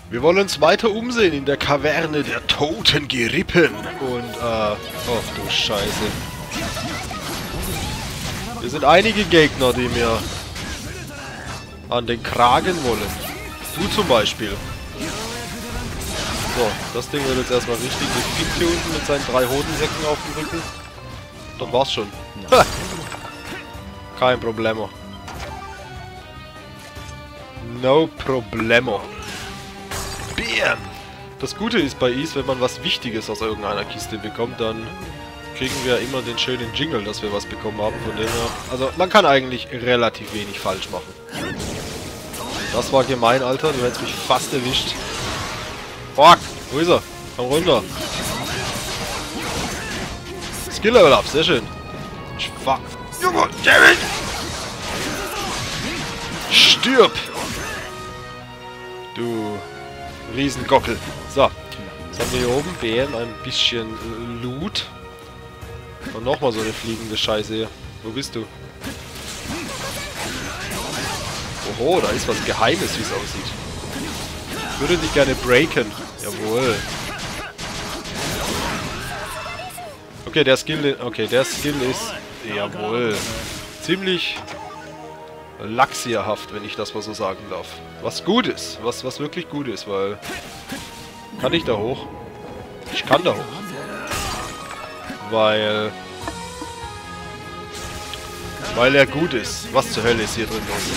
Wir wollen uns weiter umsehen in der Kaverne der toten Gerippen. Und, oh du Scheiße. Hier sind einige Gegner, die mir an den Kragen wollen. Du zum Beispiel. So, das Ding wird jetzt erstmal richtig gefickt hier unten mit seinen 3 Hodensäcken auf dem Rücken. Das war's schon. Ha. Kein Problemo. No problemo. Bam! Das Gute ist bei Ys, wenn man was Wichtiges aus irgendeiner Kiste bekommt, dann kriegen wir immer den schönen Jingle, dass wir was bekommen haben. Von dem her, also man kann eigentlich relativ wenig falsch machen. Das war gemein, Alter. Du hättest mich fast erwischt. Fuck! Wo ist er? Komm runter. Skill Level Up, sehr schön. Fuck. Junge, David! Stirb! Du Riesengockel. So. Jetzt haben wir hier oben BM ein bisschen Loot. Und nochmal so eine fliegende Scheiße hier. Wo bist du? Oho, da ist was Geheimes, wie es aussieht. Ich würde dich gerne breaken. Jawohl. Okay, der Skill ist... Jawohl. Ziemlich laxierhaft, wenn ich das mal so sagen darf. Was gut ist. Was wirklich gut ist, weil... Kann ich da hoch? Ich kann da hoch. Weil er gut ist. Was zur Hölle ist hier drin los?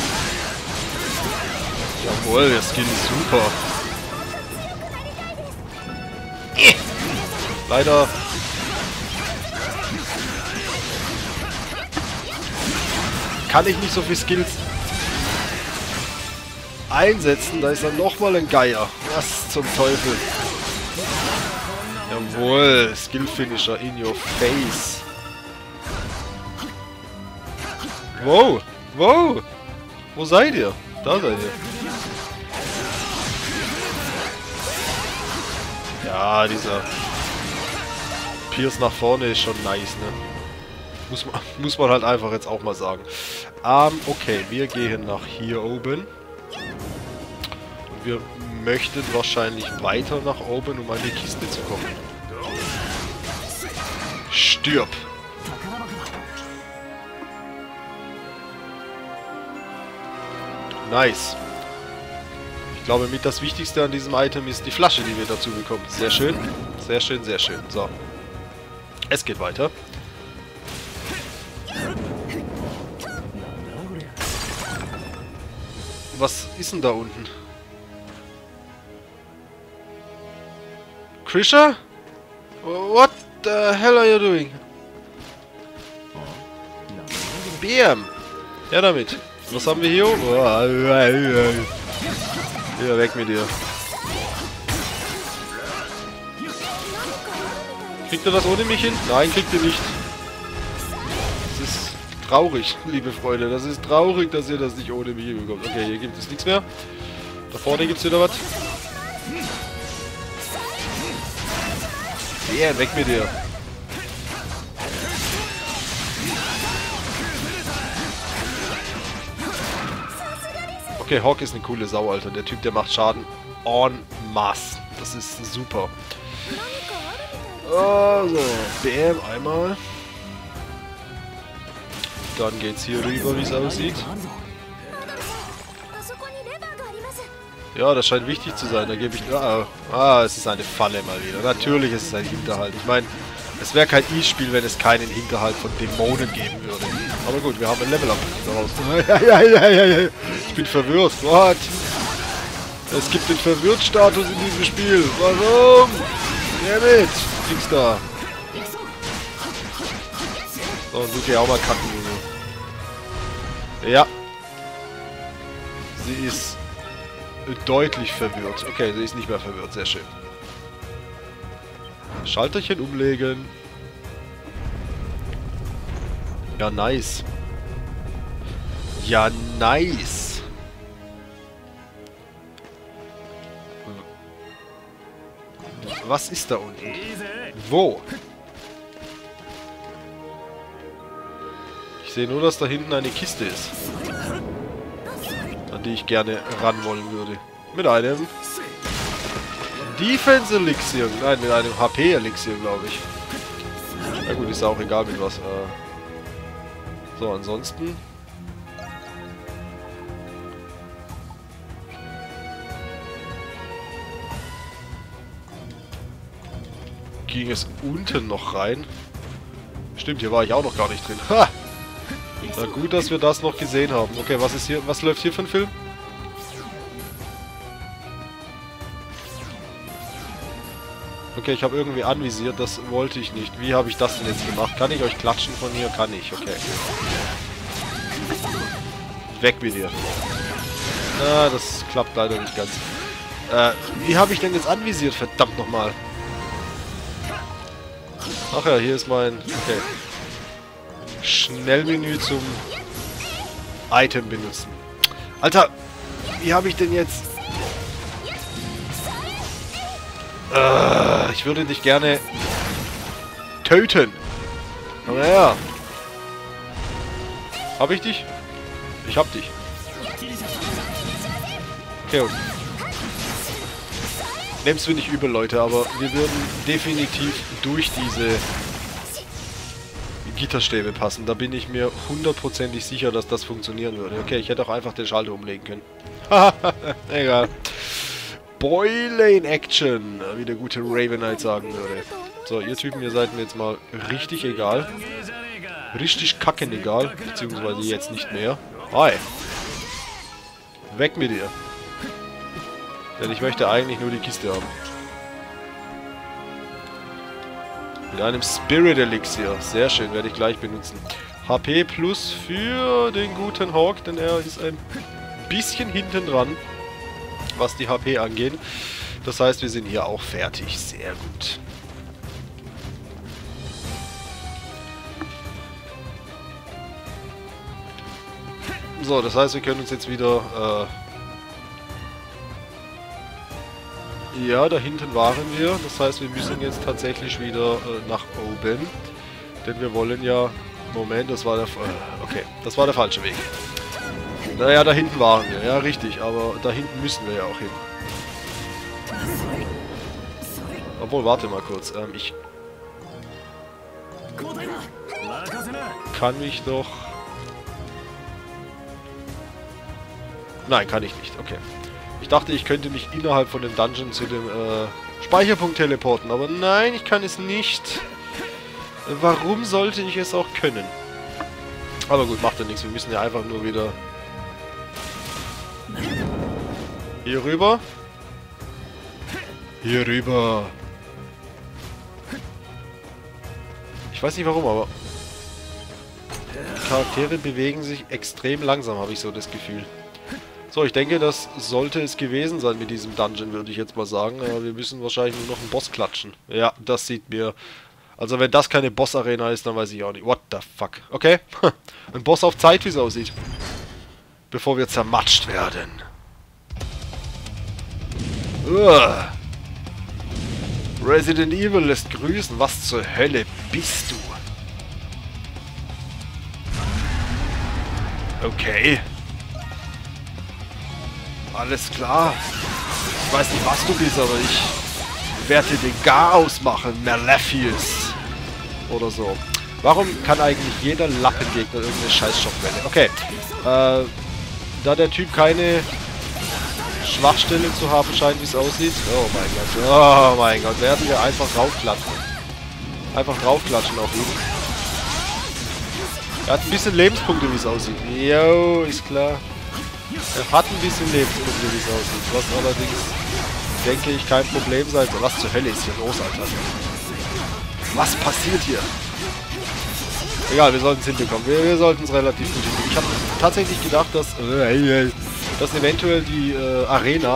Jawohl, der Skill ist super. Leider... kann ich nicht so viel Skills einsetzen. Da ist dann nochmal ein Geier. Was zum Teufel? Jawohl, Skill Finisher in your face. Wow, wow. Wo seid ihr? Da seid ihr. Ja, dieser Pierce nach vorne ist schon nice, ne? Muss man halt einfach jetzt auch mal sagen. Okay, wir gehen nach hier oben. Und wir möchten wahrscheinlich weiter nach oben, um an die Kiste zu kommen. Stirb! Nice. Ich glaube, mit das Wichtigste an diesem Item ist die Flasche, die wir dazu bekommen. Sehr schön. Sehr schön, sehr schön. So. Es geht weiter. Was ist denn da unten? Krisha? What the hell are you doing? Bam! Ja, damit. Was haben wir hier? Ja, weg mit dir. Kriegt er das ohne mich hin? Nein, kriegt ihr nicht. Das ist traurig, liebe Freunde. Das ist traurig, dass ihr das nicht ohne mich hinbekommt. Okay, hier gibt es nichts mehr. Da vorne gibt es wieder was. Ja, weg mit dir. Okay, Hawk ist eine coole Sau, Alter. Der Typ, der macht Schaden en masse. Das ist super. Also, BM einmal. Dann geht's hier rüber, wie es aussieht. Ja, das scheint wichtig zu sein. Da gebe ich... es ist eine Falle mal wieder. Natürlich ist es ein Hinterhalt. Ich meine, es wäre kein E-Spiel, wenn es keinen Hinterhalt von Dämonen geben würde. Aber gut, wir haben ein Level-Up daraus. Ich bin verwirrt. What? Es gibt den Verwirrt-Status in diesem Spiel. Warum? Dammit! Kriegst da. So, und du geh auch mal kacken, Junge. Ja. Sie ist deutlich verwirrt. Okay, sie ist nicht mehr verwirrt. Sehr schön. Schalterchen umlegen. Ja, nice. Ja, nice. Was ist da unten? Wo? Ich sehe nur, dass da hinten eine Kiste ist. An die ich gerne ran wollen würde. Mit einem Defense Elixier. Nein, mit einem HP Elixier, glaube ich. Na gut, ist auch egal mit was. So, ansonsten. Ging es unten noch rein? Stimmt, hier war ich auch noch gar nicht drin. Ha! Na gut, dass wir das noch gesehen haben. Okay, was ist hier? Was läuft hier für ein Film? Okay, ich habe irgendwie anvisiert, das wollte ich nicht. Wie habe ich das denn jetzt gemacht? Kann ich euch klatschen von hier? Kann ich, okay. Weg mit dir. Na, das klappt leider nicht ganz. Wie habe ich denn jetzt anvisiert? Verdammt nochmal. Ach ja, hier ist mein... Okay. Schnellmenü zum Item benutzen. Alter, wie habe ich denn jetzt... ich würde dich gerne töten. Aber naja. Hab ich dich? Ich hab dich. Okay, und nehmt's mir nicht übel, Leute, aber wir würden definitiv durch diese Gitterstäbe passen. Da bin ich mir hundertprozentig sicher, dass das funktionieren würde. Okay, ich hätte auch einfach den Schalter umlegen können. Haha, egal. Boiler in Action, wie der gute Raven Knight sagen würde. So, ihr Typen, ihr seid mir jetzt mal richtig egal. Richtig kacken egal, beziehungsweise jetzt nicht mehr. Hi. Weg mit dir. Denn ich möchte eigentlich nur die Kiste haben. Mit einem Spirit Elixier. Sehr schön, werde ich gleich benutzen. HP plus für den guten Hawk, denn er ist ein bisschen hinten dran, was die HP angeht. Das heißt, wir sind hier auch fertig. Sehr gut. So, das heißt, wir können uns jetzt wieder... ja, da hinten waren wir. Das heißt, wir müssen jetzt tatsächlich wieder nach oben. Denn wir wollen ja... Moment, das war der... okay, das war der falsche Weg. Naja, da hinten waren wir. Ja, richtig. Aber da hinten müssen wir ja auch hin. Obwohl, warte mal kurz. Ich... kann mich doch... Nein, kann ich nicht. Okay. Ich dachte, ich könnte mich innerhalb von dem Dungeon zu dem Speicherpunkt teleporten. Aber nein, ich kann es nicht. Warum sollte ich es auch können? Aber gut, macht ja nichts. Wir müssen ja einfach nur wieder... hier rüber. Hier rüber. Ich weiß nicht warum, aber... die Charaktere bewegen sich extrem langsam, habe ich so das Gefühl. So, ich denke, das sollte es gewesen sein mit diesem Dungeon, würde ich jetzt mal sagen. Wir müssen wahrscheinlich nur noch einen Boss klatschen. Ja, das sieht mir... also wenn das keine Boss-Arena ist, dann weiß ich auch nicht. What the fuck? Okay. Ein Boss auf Zeit, wie es aussieht. Bevor wir zermatscht werden. Resident Evil lässt grüßen. Was zur Hölle bist du? Okay. Alles klar. Ich weiß nicht, was du bist, aber ich werde den gar ausmachen. Malefius. Oder so. Warum kann eigentlich jeder Lappengegner irgendeine Scheißschockwelle? Okay. Da der Typ keine Schwachstelle zu haben scheint, wie es aussieht. Oh mein Gott. Oh mein Gott. Werden wir einfach draufklatschen. Einfach draufklatschen auf ihn. Er hat ein bisschen Lebenspunkte, wie es aussieht. Jo, ist klar. Er hat ein bisschen Lebenspunkte, wie es aussieht. Was allerdings, denke ich, kein Problem sein soll. Was zur Hölle ist hier los, Alter? Was passiert hier? Egal, wir sollten es hinbekommen. Wir sollten es relativ gut hinbekommen. Ich habe tatsächlich gedacht, dass eventuell die Arena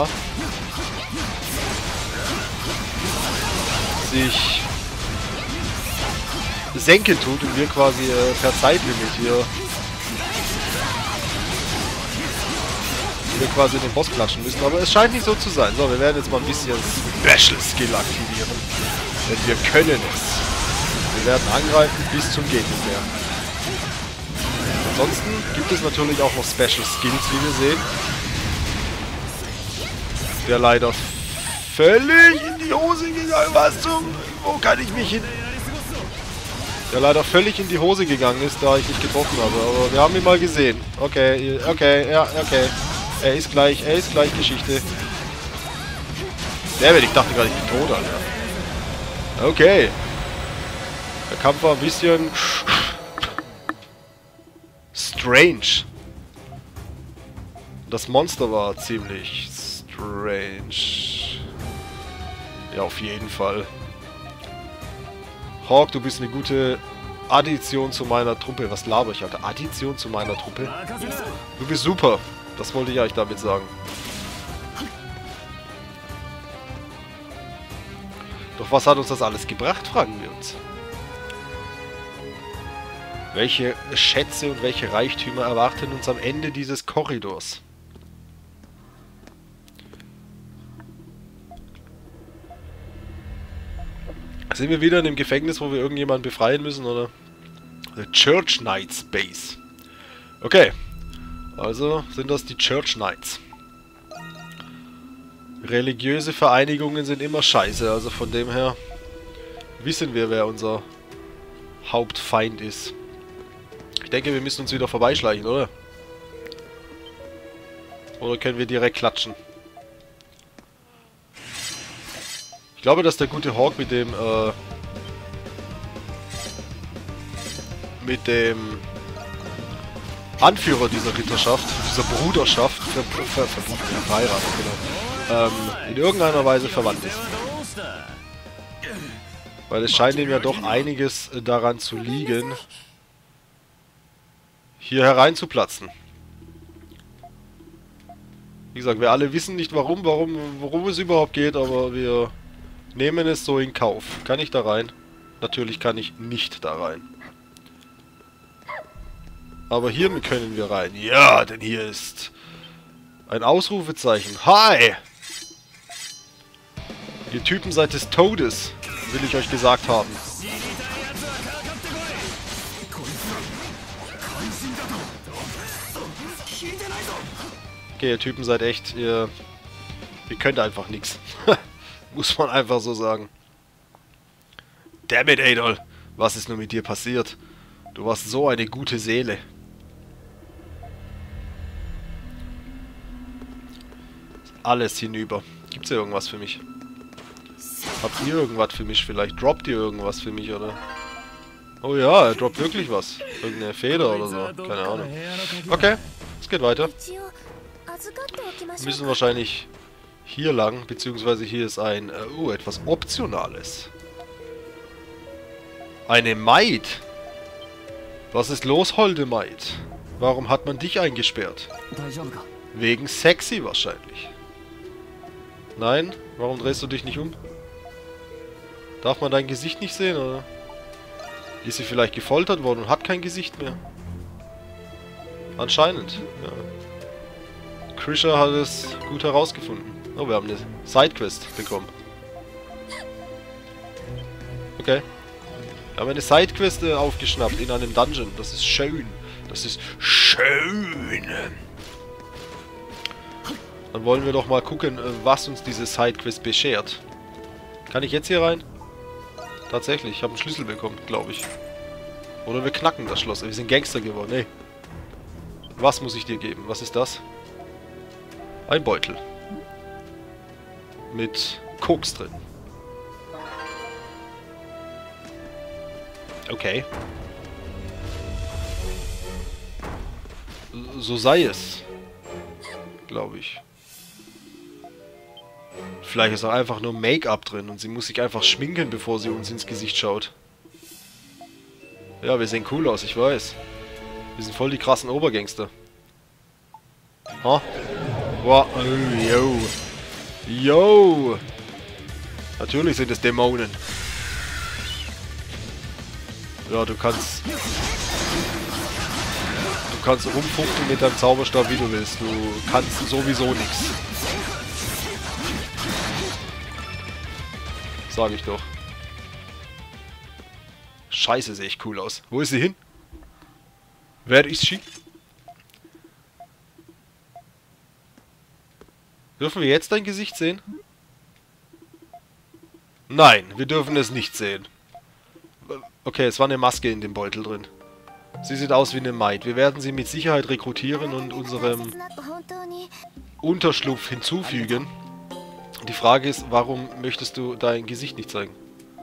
sich senken tut und wir quasi per Zeitlimit hier quasi den Boss klatschen müssen, aber es scheint nicht so zu sein. So, wir werden jetzt mal ein bisschen Special Skill aktivieren, denn wir können es. Wir werden angreifen bis zum geht nicht mehr. Ansonsten gibt es natürlich auch noch Special Skills, wie wir sehen. Der leider völlig in die Hose gegangen. Was zum... Wo kann ich mich hin... Der leider völlig in die Hose gegangen ist, da ich nicht getroffen habe. Aber wir haben ihn mal gesehen. Okay, okay, ja, okay. Er ist gleich Geschichte. Der ich dachte gerade, ich bin tot, Alter. Okay. Der Kampf war ein bisschen... strange. Das Monster war ziemlich strange. Ja, auf jeden Fall. Hawk, du bist eine gute Addition zu meiner Truppe. Was laber ich, Alter? Addition zu meiner Truppe? Du bist super. Das wollte ich eigentlich damit sagen. Doch was hat uns das alles gebracht, fragen wir uns. Welche Schätze und welche Reichtümer erwarten uns am Ende dieses Korridors? Sind wir wieder in dem Gefängnis, wo wir irgendjemanden befreien müssen, oder? The Church Knights Base. Okay. Also sind das die Church Knights. Religiöse Vereinigungen sind immer scheiße, also von dem her wissen wir, wer unser Hauptfeind ist. Ich denke, wir müssen uns wieder vorbeischleichen, oder? Oder können wir direkt klatschen? Ich glaube, dass der gute Hawk mit dem Anführer dieser Ritterschaft, dieser Bruderschaft, verheiratet, genau, in irgendeiner Weise verwandt ist. Weil es scheint ihm ja doch einiges daran zu liegen, hier hereinzuplatzen. Wie gesagt, wir alle wissen nicht worum es überhaupt geht, aber wir nehmen es so in Kauf. Kann ich da rein? Natürlich kann ich nicht da rein. Aber hier können wir rein. Ja, denn hier ist ein Ausrufezeichen. Hi! Ihr Typen seid des Todes, will ich euch gesagt haben. Okay, ihr Typen seid echt, ihr könnt einfach nichts. Muss man einfach so sagen. Damn it, Adol. Was ist nur mit dir passiert? Du warst so eine gute Seele. Alles hinüber. Gibt's hier irgendwas für mich? Habt ihr irgendwas für mich vielleicht? Droppt ihr irgendwas für mich, oder? Oh ja, er droppt wirklich was. Irgendeine Feder oder so. Keine Ahnung. Okay, es geht weiter. Wir müssen wahrscheinlich hier lang, beziehungsweise hier ist ein, etwas Optionales. Eine Maid. Was ist los, holde Maid? Warum hat man dich eingesperrt? Wegen sexy wahrscheinlich. Nein? Warum drehst du dich nicht um? Darf man dein Gesicht nicht sehen, oder? Ist sie vielleicht gefoltert worden und hat kein Gesicht mehr? Anscheinend, ja. Krisha hat es gut herausgefunden. Oh, wir haben eine Sidequest bekommen. Okay. Wir haben eine Sidequest aufgeschnappt in einem Dungeon. Das ist schön. Das ist schön. Dann wollen wir doch mal gucken, was uns diese Sidequest beschert. Kann ich jetzt hier rein? Tatsächlich, ich habe einen Schlüssel bekommen, glaube ich. Oder wir knacken das Schloss. Wir sind Gangster geworden. Hey. Was muss ich dir geben? Was ist das? Ein Beutel. Mit Koks drin. Okay. So sei es. Glaube ich. Vielleicht ist auch einfach nur Make-up drin und sie muss sich einfach schminken, bevor sie uns ins Gesicht schaut. Ja, wir sehen cool aus, ich weiß. Wir sind voll die krassen Obergangster. Ha? Wow, oh, yo. Yo! Natürlich sind es Dämonen. Ja, du kannst rumfuchten mit deinem Zauberstab, wie du willst. Du kannst sowieso nichts. Sag ich doch. Scheiße, sehe ich cool aus. Wo ist sie hin? Wer ist sie? Dürfen wir jetzt dein Gesicht sehen? Nein, wir dürfen es nicht sehen. Okay, es war eine Maske in dem Beutel drin. Sie sieht aus wie eine Maid. Wir werden sie mit Sicherheit rekrutieren und unserem Unterschlupf hinzufügen. Die Frage ist, warum möchtest du dein Gesicht nicht zeigen?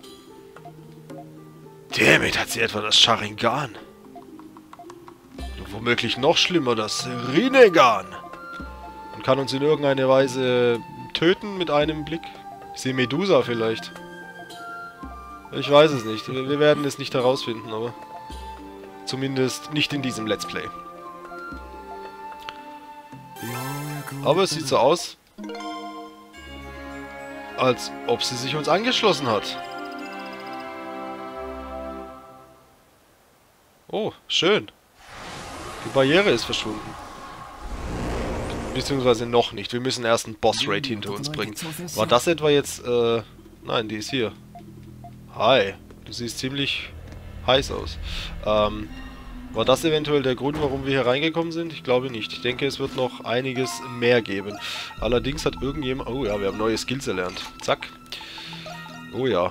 Damit hat sie etwa das Sharingan. Und womöglich noch schlimmer, das Rinnegan. Und kann uns in irgendeiner Weise töten mit einem Blick? Ich sehe Medusa vielleicht. Ich weiß es nicht. Wir werden es nicht herausfinden, aber... Zumindest nicht in diesem Let's Play. Aber es sieht so aus, als ob sie sich uns angeschlossen hat. Oh, schön. Die Barriere ist verschwunden. Beziehungsweise noch nicht. Wir müssen erst einen Boss-Raid hinter uns bringen. War das etwa jetzt... Nein, die ist hier. Hi. Du siehst ziemlich heiß aus. War das eventuell der Grund, warum wir hier reingekommen sind? Ich glaube nicht. Ich denke, es wird noch einiges mehr geben. Allerdings hat irgendjemand... Oh ja, wir haben neue Skills erlernt. Zack. Oh ja.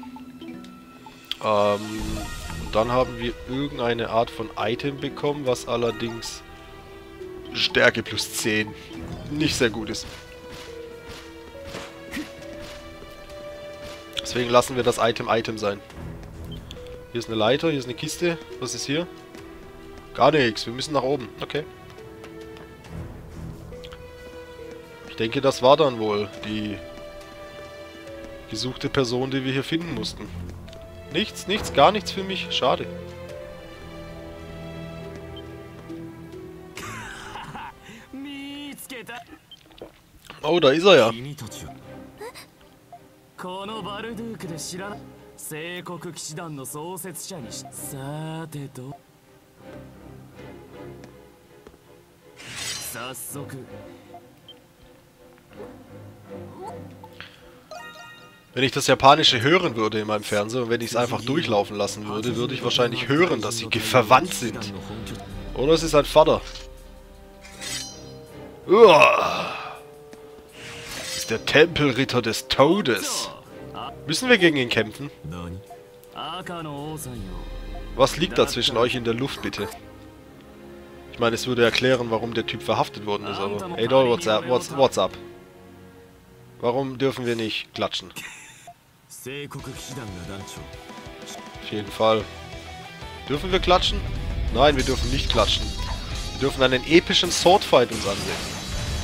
Dann haben wir irgendeine Art von Item bekommen, was allerdings Stärke plus 10 nicht sehr gut ist. Deswegen lassen wir das Item sein. Hier ist eine Leiter, hier ist eine Kiste. Was ist hier? Gar nichts, wir müssen nach oben. Okay. Ich denke, das war dann wohl die gesuchte Person, die wir hier finden mussten. Nichts, nichts, gar nichts für mich. Schade. Oh, da ist er ja. Wenn ich das Japanische hören würde in meinem Fernseher und wenn ich es einfach durchlaufen lassen würde, würde ich wahrscheinlich hören, dass sie verwandt sind. Oder es ist ein Vater. Uah. Das ist der Tempelritter des Todes. Müssen wir gegen ihn kämpfen? Was liegt da zwischen euch in der Luft, bitte? Ich meine, es würde erklären, warum der Typ verhaftet worden ist, aber... Hey, doll, what's up? Warum dürfen wir nicht klatschen? Auf jeden Fall. Dürfen wir klatschen? Nein, wir dürfen nicht klatschen. Wir dürfen einen epischen Swordfight uns ansehen.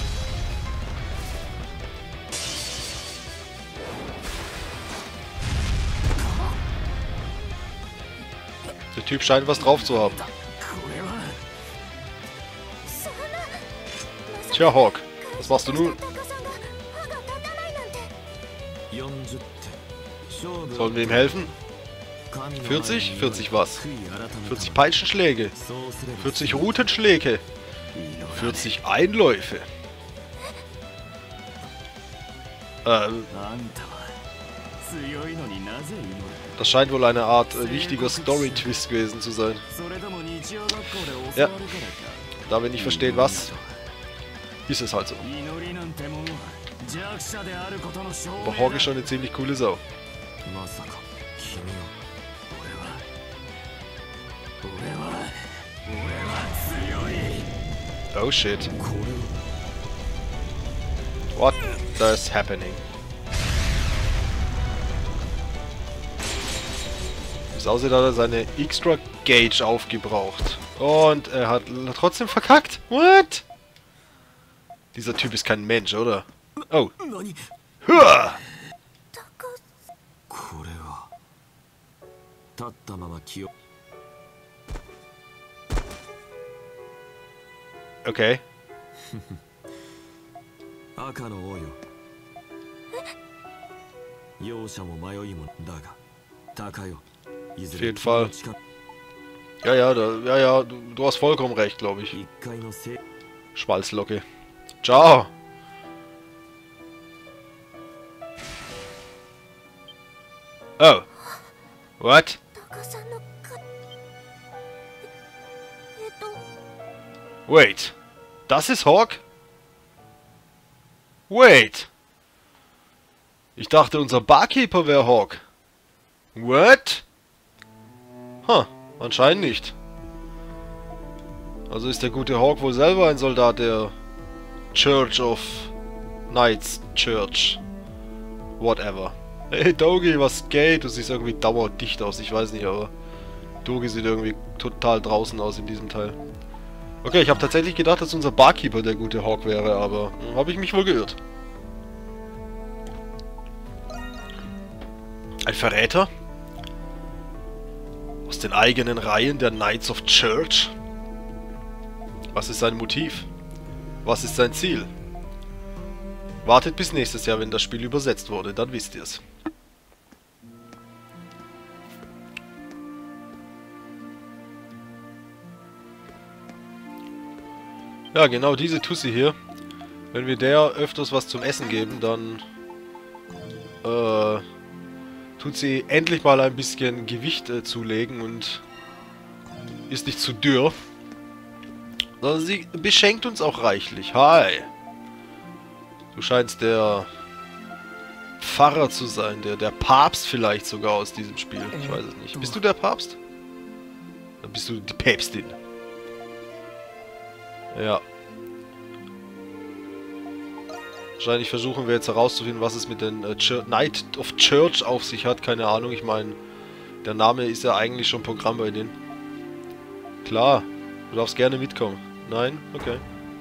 Der Typ scheint was drauf zu haben. Tja, Hawk, was machst du nun? Sollen wir ihm helfen? 40? 40 was? 40 Peitschenschläge. 40 Rutenschläge. 40 Einläufe. Das scheint wohl eine Art wichtiger Story-Twist gewesen zu sein. Ja. Da wir nicht verstehen, was, ist es halt so. Aber Hawk ist schon eine ziemlich coole Sau. Oh shit. What is happening? Es aussieht, hat er seine Extra Gauge aufgebraucht. Und er hat trotzdem verkackt. What? Dieser Typ ist kein Mensch, oder? Oh. Hua! Okay. Auf jeden Fall. Ja, du hast vollkommen recht, glaube ich. Schmalzlocke. Ciao. Oh. What? Wait. Das ist Hawk? Wait. Ich dachte, unser Barkeeper wäre Hawk. What? Anscheinend nicht. Also ist der gute Hawk wohl selber ein Soldat der Church of Knights Church. Whatever. Hey Dogi, was geht? Du siehst irgendwie dauerdicht aus, ich weiß nicht, aber Dogi sieht irgendwie total draußen aus in diesem Teil. Okay, ich habe tatsächlich gedacht, dass unser Barkeeper der gute Hawk wäre, aber habe ich mich wohl geirrt. Ein Verräter? Aus den eigenen Reihen der Knights of Church? Was ist sein Motiv? Was ist sein Ziel? Wartet bis nächstes Jahr, wenn das Spiel übersetzt wurde, dann wisst ihr es. Ja, genau diese Tussi hier. Wenn wir der öfters was zum Essen geben, dann tut sie endlich mal ein bisschen Gewicht zulegen und ist nicht zu dürr. Sondern sie beschenkt uns auch reichlich. Hi! Du scheinst der Pfarrer zu sein, der Papst vielleicht sogar aus diesem Spiel. Ich weiß es nicht. Bist du der Papst? Dann bist du die Päpstin. Ja. Wahrscheinlich versuchen wir jetzt herauszufinden, was es mit den Knight of Church auf sich hat. Keine Ahnung, ich meine, der Name ist ja eigentlich schon Programm bei denen. Klar, du darfst gerne mitkommen. Nein? Okay.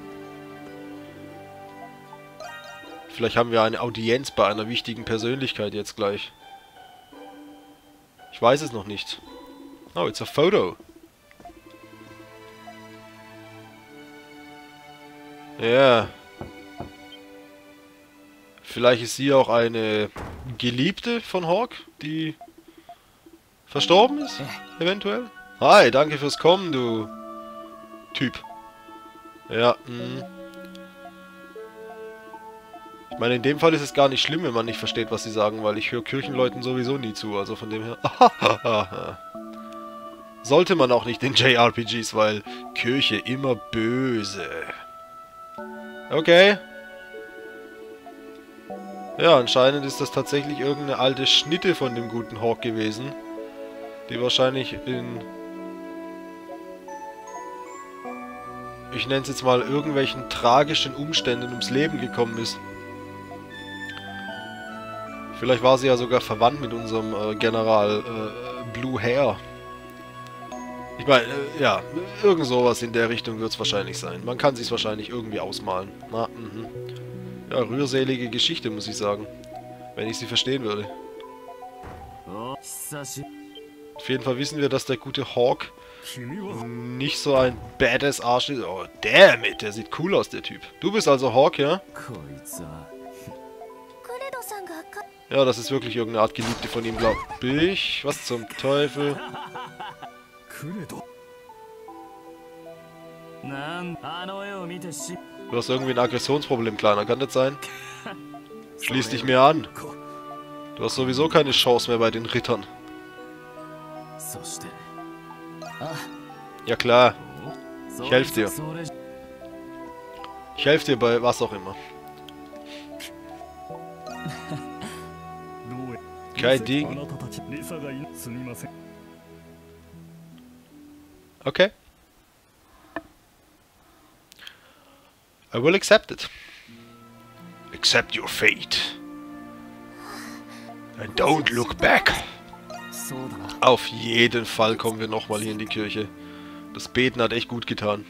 Vielleicht haben wir eine Audienz bei einer wichtigen Persönlichkeit jetzt gleich. Ich weiß es noch nicht. Oh, it's a photo. Ja. Vielleicht ist sie auch eine Geliebte von Hawk, die verstorben ist, eventuell. Hi, danke fürs Kommen, du Typ. Ja, Ich meine, in dem Fall ist es gar nicht schlimm, wenn man nicht versteht, was sie sagen, weil ich höre Kirchenleuten sowieso nie zu, also von dem her... Sollte man auch nicht in JRPGs, weil Kirche immer böse. Okay. Ja, anscheinend ist das tatsächlich irgendeine alte Schnitte von dem guten Hawk gewesen, die wahrscheinlich in... ich nenne es jetzt mal irgendwelchen tragischen Umständen ums Leben gekommen ist. Vielleicht war sie ja sogar verwandt mit unserem General Blue Hair. Ich meine, ja, irgend sowas in der Richtung wird es wahrscheinlich sein. Man kann sich wahrscheinlich irgendwie ausmalen. Na, ja, rührselige Geschichte, muss ich sagen. Wenn ich sie verstehen würde. Auf jeden Fall wissen wir, dass der gute Hawk nicht so ein badass Arsch ist. Oh, damn it, der sieht cool aus, der Typ. Du bist also Hawk, ja? Ja, das ist wirklich irgendeine Art Geliebte von ihm, glaube ich. Was zum Teufel? Du hast irgendwie ein Aggressionsproblem, Kleiner. Kann das sein? Schließ dich mir an. Du hast sowieso keine Chance mehr bei den Rittern. Ja klar. Ich helfe dir. Ich helfe dir bei was auch immer. Kein Ding. Okay. I will accept it. Accept your fate. And don't look back. Auf jeden Fall kommen wir nochmal hier in die Kirche. Das Beten hat echt gut getan.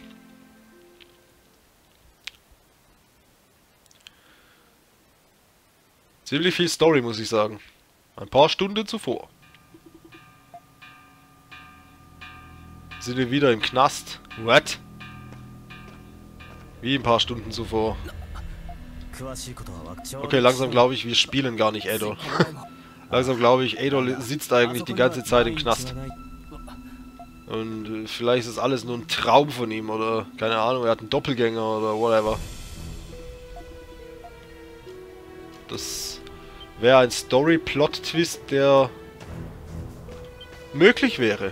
Ziemlich viel Story, muss ich sagen. Ein paar Stunden zuvor. Sind wir wieder im Knast. What? Wie ein paar Stunden zuvor. Okay, langsam glaube ich, wir spielen gar nicht Adol. Langsam glaube ich, Adol sitzt eigentlich die ganze Zeit im Knast. Und vielleicht ist das alles nur ein Traum von ihm oder keine Ahnung, er hat einen Doppelgänger oder whatever. Das wäre ein Story-Plot-Twist, der möglich wäre.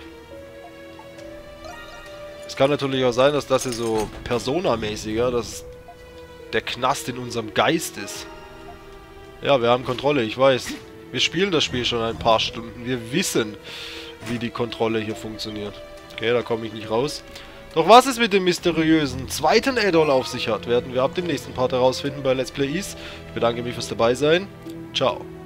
Es kann natürlich auch sein, dass das hier so Persona-mäßiger, dass der Knast in unserem Geist ist. Ja, wir haben Kontrolle, ich weiß. Wir spielen das Spiel schon ein paar Stunden. Wir wissen, wie die Kontrolle hier funktioniert. Okay, da komme ich nicht raus. Doch was es mit dem mysteriösen zweiten Add-on auf sich hat, werden wir ab dem nächsten Part herausfinden bei Let's Play Ys. Ich bedanke mich fürs Dabeisein. Ciao.